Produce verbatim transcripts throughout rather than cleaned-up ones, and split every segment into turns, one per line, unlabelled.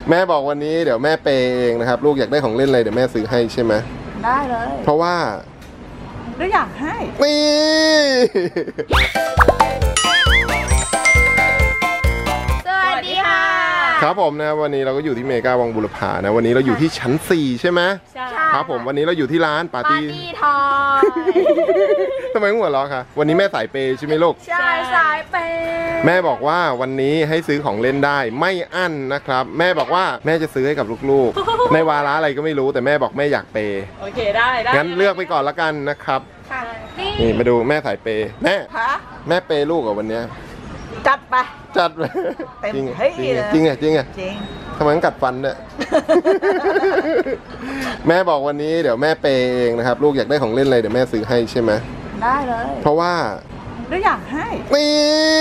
แม่บอกวันนี้เดี๋ยวแม่เปย์เองนะครับลูกอยากได้ของเล่นอะไรเดี๋ยวแม่ซื้อให้ใช่ไหม
ได้เลย
เพราะว่า
ก็อยากให้
นี่
สวัสดีค่ะ
ครับผมนะวันนี้เราก็อยู่ที่เมกาวังบุรพานะวันนี้เราอยู่ที่ชั้นสี่ใช่ไหม
ใช่
ครับผมวันนี้เราอยู่ที่ร้านปาร์ตี้
ทอย
ทำไมหัวเราะคะวันนี้แม่สายเปย์ใช่ไหมลูก
ใช่สายเปย์
แม่บอกว่าวันนี้ให้ซื้อของเล่นได้ไม่อั้นนะครับแม่บอกว่าแม่จะซื้อให้กับลูกๆในวาระอะไรก็ไม่รู้แต่แม่บอกแม่อยากเปย์
โอเคได้ได้
งั้นเลือกไปก่อนละกันนะครับนี่มาดูแม่สายเปย์แม่แม่เปย์ลูกกับวันนี้
จัดไป
จัดไป
จริง
จริงจริงจริงอ่ะ
จริง
ทำไมต้องกัดฟันเนี่ย แม่บอกวันนี้เดี๋ยวแม่เปย์เองนะครับลูกอยากได้ของเล่นอะไรเดี๋ยวแม่ซื้อให้ใช่ไหม
ได้เลย
เพราะว่า
ก็อยากให้
นี่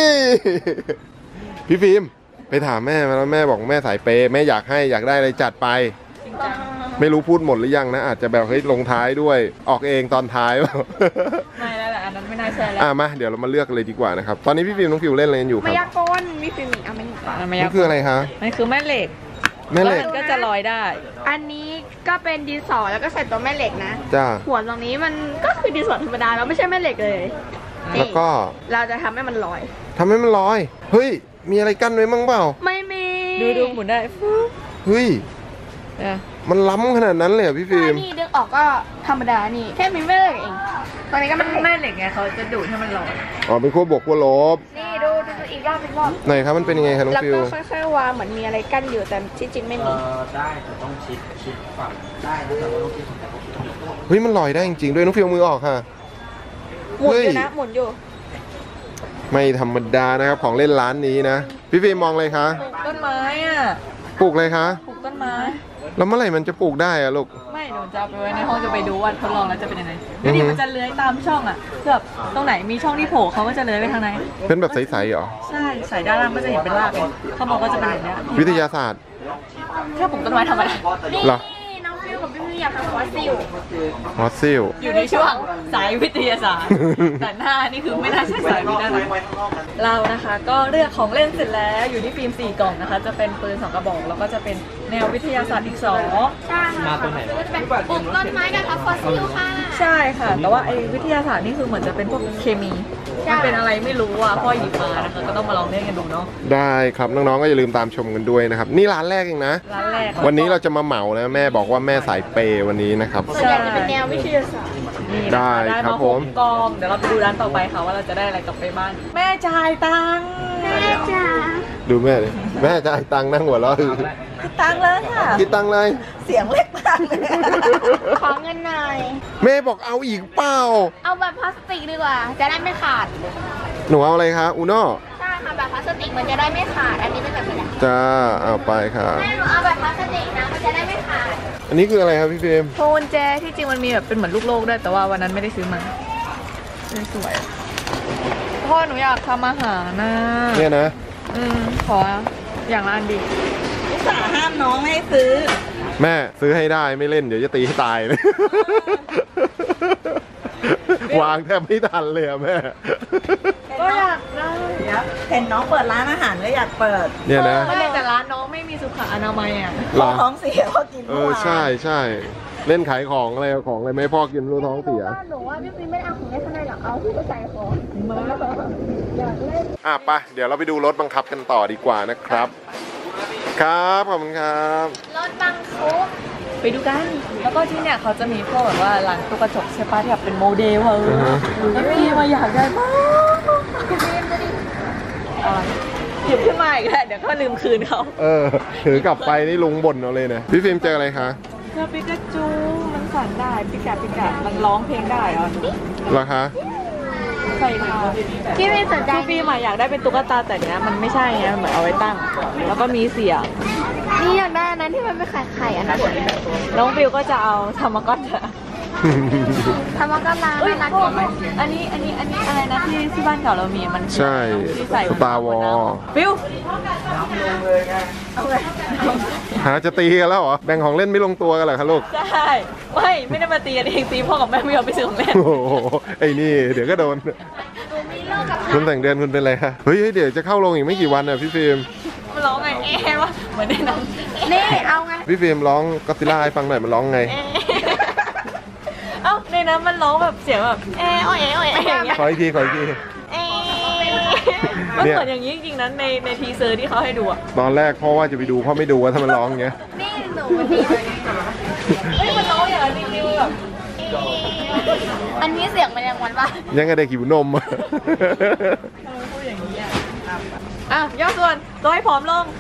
พี่ฟิล์มไปถามแม่มาแล้วแม่บอกแม่สายเปย์แม่อยากให้อยากได้อะไรจัดไปไม่รู้พูดหมดหรือยังนะอาจจะแบบเฮ้ยลงท้ายด้วยออกเองตอนท้ายเปล่า
ไม่แล้วแหละอันนั้นไม่น่าใช่แล้ว
อ่ะมาเดี๋ยวเรามาเลือกเลยดีกว่านะครับตอนนี้พี่ฟิล์มน้องฟิวเล่นอะไรอยู่ครับ
มายากลมีฟิล์มอีกอ่ะมัน
นี่คืออะไรคะ
มันคือแม่เหล็ก
แม่เหล็ก
ก็จะลอยได้
อันนี้ก็เป็นดินสอแล้วก็ใส่ตัวแม่เหล็กนะ
จ้า
หัวตรงนี้มันก็คือดินสอธรรมดาแล้วไม่ใช่แม่เหล็กเลย
แล้วก็
เราจะทำให้มันลอย
ทำให้มันลอยเฮ้ยมีอะไรกั้นไว้มั้งเปล่า
ไม่มี
ดูดูหมุนได้
เฮ้ยมันล้ำขนาดนั้นเลยอ่ะพี่ฟิล์ม
นี่ดึงออกก็ธรรมดานี่แค่มีแม่เหล็กเองตอนนี้ก็มัน
แม่เหล็กไงเขาจะดูดให้มันลอย
อ๋อเป็นขั้วบวกขั้วลบ
นี่ดูดูอีกรอบอีกรอบ
ไหนครับมันเป็นยังไงครับน้องฟิว
แล้วก็ค่อยๆวางเหมือนมีอะไรกั้นอยู่แต่ที่จริงไม่มี
ได้แต่ต้องชิดชิดฝั่งได้นะแต่ว่าต้องชิดฝั่ง
เฮ้ยมันลอยได้จริงๆด้วยน้องฟิวมือออกค่ะ
หมุนอยู่นะหมุนอยู่
ไม่ธรรมดานะครับของเล่นร้านนี้นะพี่ฟิล์มมองเลยคะ
ปลูกต้นไม้อ่ะ
ปลูกเลยคะ
ปลูกต้นไม้
แล้วเมื่อไหร่มันจะปลูกได้อะลูก
ไม่หนูจะเอาไปไว้ในห้องจะไปดูว่าทดลองแล้วจะเป็นยังไงนี่มันจะเลื้อยตามช่องอ่ะแบบตรงไหนมีช่องที่โผล่เขาก็จะเลื้อยไปทางไหน
เป็นแบบใสๆเหรอ
ใช่ใส่ด้านล่างก็จะเห็นเป็นรากเลยข้างบนก็จะเป็นอย่างนี้
วิทยาศาสตร์
แค่ปลูกต้นไม้ธรรมดา
เหรอ
น้องฟิวกับพี่พี่อยากทำฟอสซิล
ฟอสซิล
อยู่ในช่วงสายวิทยาศาสตร์แต่หน้านี่คือไม่น่าใช่สายวิทยาศาสตร์เรานะคะก็เลือกของเล่นเสร็จแล้วอยู่ที่ฟิล์มสี่กล่องนะคะจะเป็นปืนสองกระบอกแล้วก็จะเป็นแนววิทยาศาสตร์อีกสอง
ใช่มาตัวไหนจะเป็นปลูกต้นไม้กับฟอสซิลค่ะ
ใช่ค่ะแต่ว่าไอ้วิทยาศาสตร์นี่คือเหมือนจะเป็นพวกเคมีมันเป็นอะไรไม่รู้อ่ะพ่อหยิบมานะคะก็ต้องมาลองเล่นกันดูเนาะ
ได้ครับน้องๆก็อย่าลืมตามชมกันด้วยนะครับนี่ร้านแรกเองนะ
ร้านแรก
วันนี้เราจะมาเหมานะแม่บอกว่าแม่สายเปย์วันนี้นะครับ
ส่วนใหญ่จะเป็นแนววิทยาศาสตร์
ได้ครับผม
กองเดี๋ยวเราไปดูร้านต่อไปค่ะว่าเราจะได้อะไรกลับไปบ้านแม่จ่ายตังค์
แม่จ่าย
ดูแม่เลยแม่จ่ายตังค์นั่งหัวเราะ
คิดตังค์เลยค่ะ
คิดตังค์เลย
เสียงเล็กมากเลย
ขอเงินหน่อย
แม่บอกเอาอีกเปล่า
เอาแบบพลาสติกดีกว่าจะได้ไม่ขาด
หนูเอาอะไรคะอูโน่
ใช่ค่ะแบบพลาสติกมันจะได้ไม่ขาดอันนี้เป็นแบบนี้
จ้าเอาไปค่ะ
แม่หนูเอาแบบพลาสติกนะมันจะได้ไม่ขาด
อันนี้คืออะไรครับพี่เฟรม
โทนแจที่จริงมันมีแบบเป็นเหมือนลูกโลกด้วยแต่ว่าวันนั้นไม่ได้ซื้อมาสวยพ่อหนูอยากทำอาหารนะ
เนี่ยนะ
อืมขออย่างละอันดีอุตส่าห์ห้ามน้องไม่ให้ซื้อ
แม่ซื้อให้ได้ไม่เล่นเดี๋ยวจะตีให้ตายเลยวางแทบไม่ทันเลยอะแม่
ก็อยากได้เห็นน้องเปิดร้านอาหารก็อยากเปิด
เนี่ยนะ
แต่ร้านน้องไม่มีสุขอนามัยอ่ะท้องเสียพอกิน
เออใช่ใช่เล่นขายของอะไรของอะไรไม่พ่อกินรู้ท้องเสีย
หนูว่าพี่ฟิล์มไม่ได้เอาของเล่นข้างในหรอกเอาที่ใส่ของมาอยากเล่น
อ่ะไปเดี๋ยวเราไปดูรถบังคับกันต่อดีกว่านะครับครับขอบคุณครับ
รถบังคับ
ไปดูกันแล้วก็ที่เนี่ยเขาจะมีพวกแบบว่าร้านตู้กระจกใช่ปะที่แบบเป็นโมเดลเออแล้วพี่มาอยากได้มากหยิบขึ้นมาอีกแล้วเดี๋ยวก็ลืมคืนเขา
เออถือกลับไปนี่ลุงบ่นเอาเลยนะพี่ฟิล์มเจออะไรคะ
เจอปิกาจูมันสั่นได้ปิกาปิกามันร้องเพลงได้เหรอ
เหรอคะ
ใช่ค่ะ
พี่ไม่สนใจ
พี่มาอยากได้เป็นตุ๊กตาแต่เนี้ยมันไม่ใช่ไงเหมือนเอาไว้ตั้งแล้วก็มีเสียง
นี่อยากได้นั้นที่มันไม่ไข่ไข่อันนั้น
น้องฟิวก็จะเอาธรรมก๊อต
ธรรมก๊อตร้านน่ารักไหม
อันนี้อันนี้อันนี้อะไรนะที่ที่บ้านเก่าเรามีมัน
ใช่
ที่ใส่
สตาร์วอล
ฟิว
หาจะตีกันแล้วเหรอแบ่งของเล่นไม่ลงตัวกันเหรอคะลูก
ใช่ไม่ไม่ได้มาตีกันเองตีพ่อกับแม่ไม่ยอมไปซื้อของเล่น
โอ้โหไอ้นี่เดี๋ยวก็โดนคุณแต่งเดือนคุณเป็นไรคะเฮ้ยเดี๋ยวจะเข้าลงอีกไม่กี่วันอ่ะพี่ฟิล์ม
ม
มันร้องไงเอ๊ะวะเหมือนในหนัง
นี่เอาไง
พี่ฟิล์มร้องก็อดซิลล่าให้ฟังหน่อยมันร้องไง
เอ๊ะเอ้าในนั้นมันร้องแบบเสียงแบบเอ๊ะโอ้ยโอ้ยอย่างเงี้ย
ขออีกทีขออีกที
เอ๊ะมันเหมือนอย่างนี้จริงๆนั้นในในทีเซอร์ที่เขาให้ดูอะ
ตอนแรกพ่อว่าจะไปดูพ่อไม่ดูว่าถ้ามันร้องอย่างเงี้ย
นี่หนูวันนี้
เฮ้ยมันร้องอย่างนั้นจริงๆแบบ
อันนี้เสียงมันยังวันปะ
ยังกระเด็กหิวนมอะ
พูดอย่างนี้อะอ่ะย่อส่วนตัวให้ผอมลง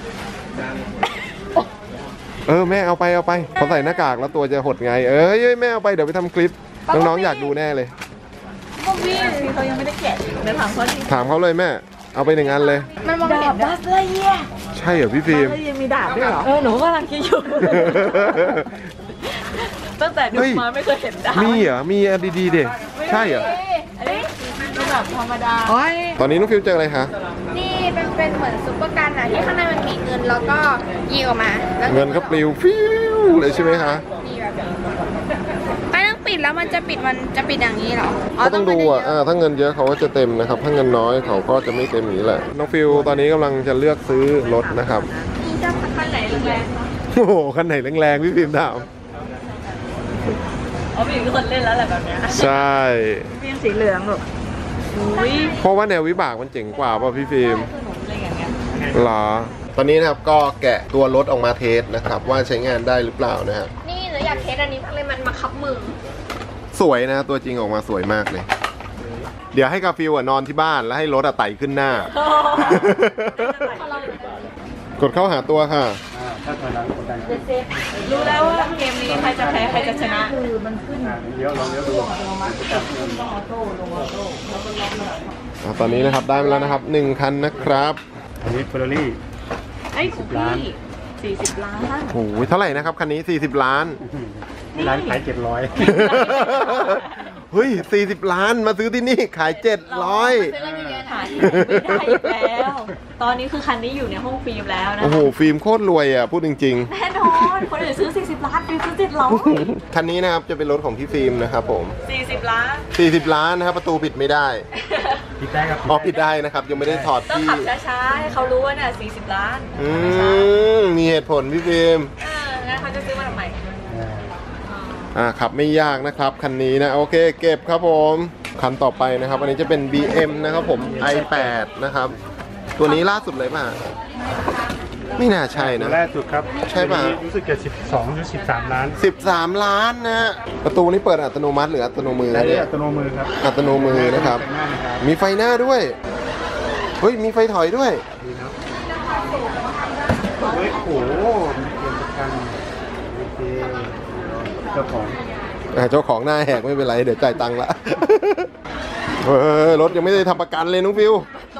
เออแม่เอาไปเอาไปพอใส่หน้ากากแล้วตัวจะหดไง เอ้ยแม่เอาไปเดี๋ยวไปทำคลิปน้องๆอยากดูแน่เลย
พวกพี่เขายังไม่ได้แกะเดี๋ยวถามเขาดิ
ถามเขาเลยแม่ เอาไปหนึ่งอันเลย
มันมอง
ดา
เห็
บ
น
บัสเลยเยี่ย
ใช่เหรอพี่ฟิล์ม
บัสเลยยังมีดาบด้วยเหรอ เออหนูกำลังคิดอยู่ ตั้งแต่ดู
เฮ้ย
มาไม่เคยเห็นดาบ
มีเหรอ มีอันดีๆเด็ใช่เหรอ
อันนี้เป็นแบบธรรมดา
ตอนนี้น้องฟิวเจออะไรคะ
นี่เป็นเป็นเหมือนซุปเปอร์กันอะที่ข้างในมันมีเงินแล้วก็ยิงออกมาแล้ว
เงินก็ปลิวฟิวเลยใช่ไหมคะ
มีแบบนี้ไม่ต้องปิดแล้วมันจะปิดมันจะปิดอย่างนี้เหรอ
ก็ต้องดูอ่ะอ่าถ้าเงินเยอะเขาก็จะเต็มนะครับ ถ้าเงินน้อยเขาก็จะไม่เต็มอย่างนี้แหละ น้องฟิวตอนนี้กำลังจะเลือกซื้อรถนะครับ
นี่จะคันไหนแรงๆคะ
โอ้โหคันไหนแรงๆพี่ฟิล์มถาม
อ๋อมีคนเล่นแล้วแหละแบบเนี้ย
ใช่
ฟิล์มสีเหลืองแบบอุ้ย
เพราะว่าแนววิบากมันเจ๋งกว่าป่ะพี่ฟิล์ม
คือหนูเล่นอย่างเงี้ย
หรอ ตอนนี้นะครับก็แกะตัวรถออกมาเทสนะครับ ว่าใช้งานได้หรือเปล่านะฮะ
นี่หนูอยากเทสอันนี้มากเลยมันมาคับมือ
สวยนะตัวจริงออกมาสวยมากเลย เดี๋ยวให้กาฟิวอะนอนที่บ้านแล้วให้รถอะไต่ขึ้นหน้า กดเข้าหาตัวค่ะ
ถ้าถอยหลังกดดัน
รู้แล้วว่าเกมนี้ใครจะแพ้ใครจะชนะ
เลี้ยวลองเลี้ยวดู
อ่ะตอนนี้นะครับได้มาแล้วนะครับหนึ่งคันนะครับ
อันนี้เฟอร์รารี่
ไอ้คุกกี้สี่สิบล้าน
โอ้โหเท่าไหร่นะครับคันนี้สี่สิบล้าน
ร้านขายเจ็ดร้อย
เฮ้ยสี่สิบล้านมาซื้อที่นี่ขายเจ็ดร้อย
ซื้อกันเยอะๆหาที่ไหนไม่ได้อีกแล้ว ตอนนี้คือคันนี้อยู่ในห้องฟิล์มแล้วนะ
โอ้โหฟิล์มโคตรรวยอ่ะพูดจริง
แน่นอนคนอื่นซื้อสี่สิบล้านฟิล์มซื้อเจ็ดร้อย
ๆ คันนี้นะครับจะเป็นรถของพี่ฟิล์มนะครับผม
สี่สิบล้าน
สี่สิบล้านนะครับประตูปิดไม่ได้
ปิดได้ครับ
อ๋อปิดได้นะครับยังไม่ได้ถอด
ต้อง
ที่
ขับช้าๆให้เขารู้ว่าเนี่ยสี่สิบล้าน
อืมมีเหตุผลพี่ฟิล์ม
เอองั้นเขาจะซื้อมาทำไม
อ่าขับไม่ยากนะครับคันนี้นะโอเคเก็บครับผมคันต่อไปนะครับ อันนี้จะเป็น บี เอ็ม นะครับผม ไอ แปด นะครับ ตัวนี้ล่าสุดเลยป่ะไม่น่าใช่นะ
ล่าสุดครับ
ใช่ป่ะ
รู้สึกจะสิบสองหรือสิบสามล้าน
สิบสามล้านนะฮะประตูนี้เปิดอัตโนมัติหรืออัตโนมือ
ได้
เนี่ย
อัตโนมือครับ
อัตโนมือนะครับ
แต่งหน้านะครับ
มีไฟหน้าด้วยเฮ้ยมีไฟถอยด้วย
ดีครับเฮ้ยโอ้โหเปลี่ยนประกันโอเคเจ้าของ
อ่ะเจ้าของหน้าแหกไม่เป็นไร เดี๋ยวจ่ายตังค์ละ เออรถยังไม่ได้ทำประกันเลยน้องฟิว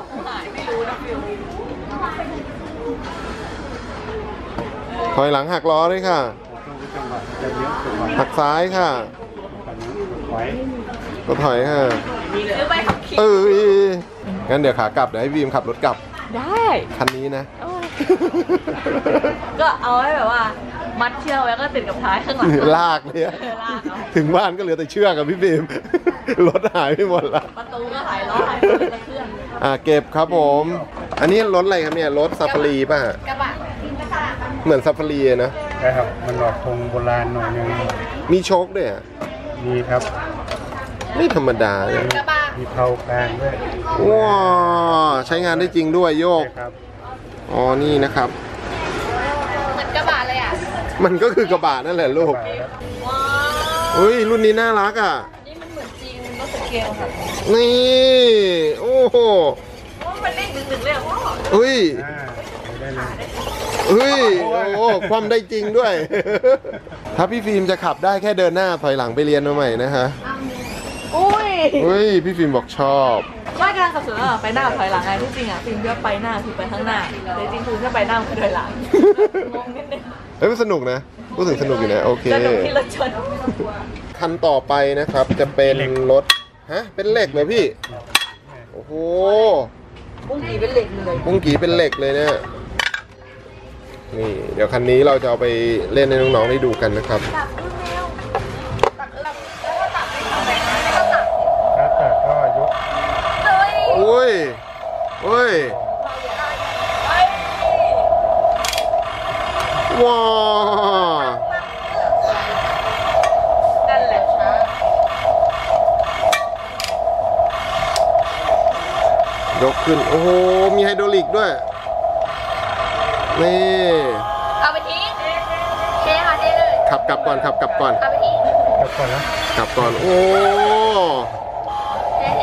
ถอยหลังหักล้อด้วยค่ะ
ช่วงจังหวะจะเลี้ยวจังหวะ
หักซ้ายค่ะ
ฝั่งนี้ถอย
ก็ถอยค่ะ
ซื้อใบขับขี่
เอองั้นเดี๋ยวขากลับเดี๋ยวให้บีมขับรถกลับ
ได้
คันนี้นะ
เออก็เอาไว้แบบว่า มัดเชือกไว้ก็ติดกับท้ายข้างหลัง
ลากเนี่ย
เออลากเอา
ถึงบ้านก็เหลือแต่เชือกกับพี่บีม รถหายไปหมดละ
ประตูก็หายล้อหายคนละเครื่อง
อ่าเก็บครับผม อันนี้รถอะไรครับเนี่ยรถซาฟารีป่ะ
กระบะ
เหมือนซาฟารีนะ
ได้ครับ มันหลอดธงโบราณหน่อยนึง
มีโชคด้วยอ่ะ
มีครับ
ไม่ธรรมดาเลย
กระบะ
มีเพลากลางด้วย
ว้าวใช้งานได้จริงด้วยโยก
ใช่ครับ
อ๋อนี่นะครับ
เหมือนกระบะเลยอ่ะ
มันก็คือกระบะนั่นแหละลูก
ว้าว
เฮ้ยรุ่นนี้น่ารักอ่ะ
นี่มันเหมือนจริงมันรถสเกลค่ะ
นี่ โอ้โห
โอ้มันเล่นดึงๆเลยอ่ะว้าว
เฮ้ย
อ่าได้เลย
เฮ้ย โอ้ความได้จริงด้วย ถ้าพี่ฟิล์มจะขับได้แค่เดินหน้าถอยหลังไปเรียนมาใหม่นะฮะ
อุ้ย
เฮ้ย พี่ฟิล์มบอกชอบ
ว่าการขับสวนอ่ะไปหน้ากับถอยหลังไงที่จริงอ่ะฟิล์มเลือกไปหน้าคือไปข้างหน้าแต่จริงคือถ้าไปหน้าคือถอยหลังงงนิดนึง
เฮ้ยมันสนุกนะพูดถึงสนุกอยู่นะ โอเค
สนุกที่รถชน
คันต่อไปนะครับ จะเป็นรถ ฮะ เป็นเหล็กเลยพี่ โอ้โห
ปุ้งกีเป็นเหล็กเลย
ปุ้งกีเป็นเหล็กเลยเนี่ย นี่ เดี๋ยวคันนี้เราจะเอาไปเล่นให้น้องๆได้ดูกันนะครับ
ตัดรุ่นเร็วตัดแล้วแล้วก็ตัดไม่ทำแบบนั้นก็ตัด
ครับแต่ก็ยก
เฮ้ย
อุ้ยอุ้ยว้าว
นั่นแหละค่ะ
ยกขึ้น โอ้โห มีไฮดรอลิกด้วย นี่
เอาไปทิ้งเทค่ะเทเลย
ขับกลับก่อนขับกลับก่อน
เอาไปทิ้ง
เดี๋ยวก่อนนะ
กลับก่อน โอ้
เทเท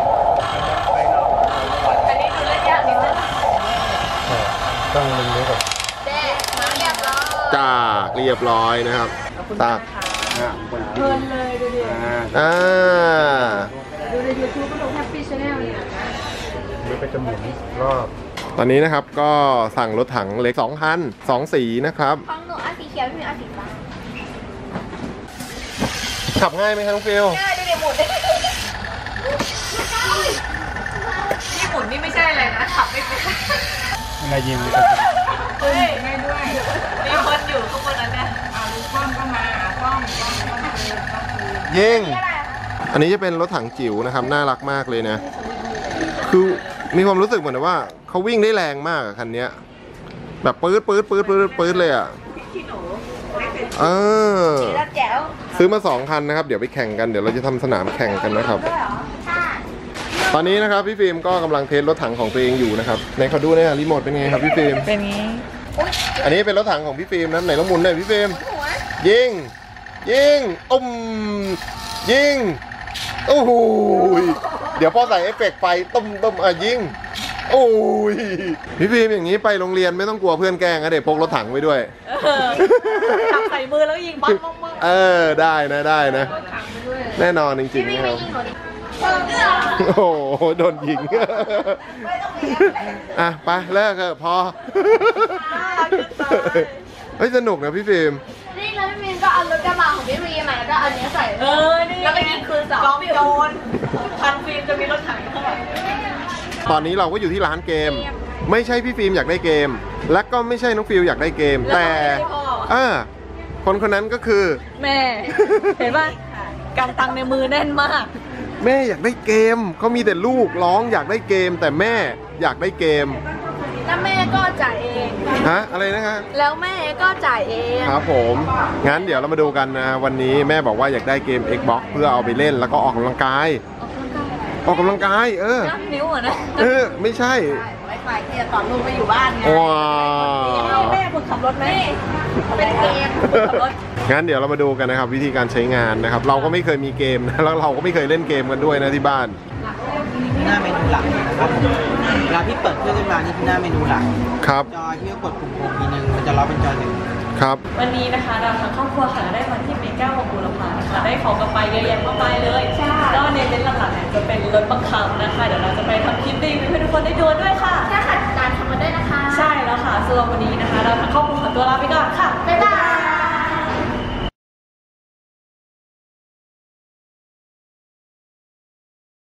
อันนี้ดูเล่นยากนิดนึง
ต้องมึงนี้ก่อน
เด็กมาเรียบร้อย
จากเรียบร้อยนะครับตาก
อ่ะ
เพลินเลยดูดิ
อ่า
อ่า
ดูใน ยูทูบ ก็ดูแฮปปี้ชาแนลเนี่ยนะ
นี่ก็จะหมุนรอบ
ตอนนี้นะครับก็สั่งรถถังเล็กสองคันสองสีนะครับ
ของหนูเอาสีเขียวพี่มีเอาสีฟ้า
ขับง่ายไหมครับน้องฟิล
ง่ายดูดิหมุน
ญี่ปุ่นนี่ไม่ใช่อะไรนะขับไม่เป็น
เวลายิงมันก็จะ
เฮ้ยไม่ด้วยมีคนอยู่ข้างบนนั้นเนี่ยอ่าลูกป้อมก็มาป้อมป้อมป้อมคือป้อมคือ
ยิงอันนี้จะเป็นรถถังจิ๋วนะครับน่ารักมากเลยนะ คือมีความรู้สึกเหมือนว่าเขาวิ่งได้แรงมากอะคันเนี้ยแบบปื๊ดปื๊ดปื๊ดปื๊ดปื๊ดเลยอ่ะเออ
แล้วแจ๋ว
ซื้อมาสองคันนะครับเดี๋ยวไปแข่งกันเดี๋ยวเราจะทำสนามแข่งกันนะครับ
ด้วยเหรอค่ะ
ตอนนี้นะครับพี่ฟิล์มก็กำลังเทสรถถังของตัวเองอยู่นะครับไหนเขาดูหน่อยรีโมทเป็นไงครับพี่ฟิล์ม
เป็นงี้
อันนี้เป็นรถถังของพี่ฟิล์มนะไหนลองหมุนหน่อยพี่ฟิล์ม
หัว
ยิงยิงอุ้มยิงโอ้โหเดี๋ยวพอใส่เอฟเฟกต์ไฟตุ้มตุ้มอ่ะยิงโอ้ยพี่ฟิล์มอย่างนี้ไปโรงเรียนไม่ต้องกลัวเพื่อนแกล้งนะเด็กพกรถถังไปด้วย
จับใส่มือแล้วยิงปั๊บปั๊บปั๊บ
เออได้นะได้นะ แน่นอนจริง
พี่
ๆ
วิ่ง
นะค
ไป
รับ
ยิงหนูดิ
โอ้โหโดนยิงอ่ะไปเลิกเถอะพอเฮ้ยสนุกนะพี่ฟิล์ม
นี่แล้วพี่มินก็เอารถกระบะของพี่มีมาแล้วก็เอาเนี้ยใส่
เออนี่
แล้วก็ยิงคืนสอง
กองโจรพันฟิล์มจะมีรถถังข้างหลัง
ตอนนี้เราก็อยู่ที่ร้านเกม ไม่ใช่พี่ฟิล์มอยากได้เกม และก็ไม่ใช่น้องฟิลอยากได้เกม แต่เออคนคนนั้นก็คือ
แม่ เห็นป่ะกำตังในมือแน่นมาก
แม่อยากได้เกมเขามีแต่ลูกร้องอยากได้เกม แต่แม่อยากได้เกม
แล้วแม่ก็จ่ายเอง
ฮะอะไรนะฮะ
แล้วแม่ก็จ่ายเอง
ครับผมงั้นเดี๋ยวเรามาดูกันนะวันนี้แม่บอกว่าอยากได้เกม Xbox เพื่อเอาไปเล่นแล้วก็ออกกำลังกาย ออกกำลังกาย เออ
นับนิ้วอ่ะนะ
เออไม่ใช่
ไว้ไฟที่จะตอนลูกไปอยู่บ้านไง
ว้าว
แม่ฝึกขับรถไหม
เป็นเกม
ฝึกขับรถ
งั้นเดี๋ยวเรามาดูกันนะครับวิธีการใช้งานนะครับ เราก็ไม่เคยมีเกมนะแล้วเราก็ไม่เคยเล่นเกมกันด้วยนะที่บ้าน
หน้าเมนูหลักนะครับเวลาที่เปิดเครื่องขึ้นมานี่คือหน้าเมนูหลัก
ครับ
จอที่กดปุ่มโฮมทีนึงมันจะล็อกเป็นจอหนึ่ง
ครับ
วันนี้นะคะเราทั้งครอบครัวค่ะได้มาที่เมกาของบุรพานะคะได้ของกันไปเยอะแยะมากมายเลยก็เน้นหลักๆเนี่ยจะเป็นรถบังคับนะคะเดี๋ยวเราจะไปทำคลิปรีวิวให้ทุกคนได้ดูด้วยค่ะ
ถ้าขัดการทำมาด้วยนะคะ
ใช่แล้วค่ะสำหรับวันนี้นะคะ เราทั้งครอบครัวขอตัวลาไปก่อนค่ะ